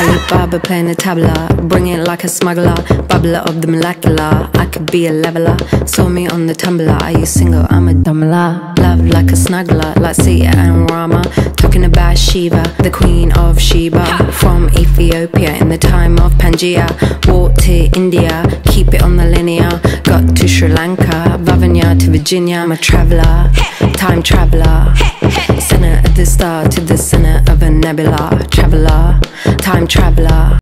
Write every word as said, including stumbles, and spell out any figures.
Alibaba playing the tabla, bring it like a smuggler, bubbler of the molecular. I could be a leveler, saw me on the tumbler. Are you single? I'm a dumbler. Love like a snuggler, like Sita and Rama. Talking about Shiva, the queen of Sheba. From Ethiopia in the time of Pangaea. Walked to India, keep it on the linear. Got to Sri Lanka, Vavanya to Virginia. I'm a traveller, time traveller. Center of the star to the center of a nebula. Traveller, time traveller.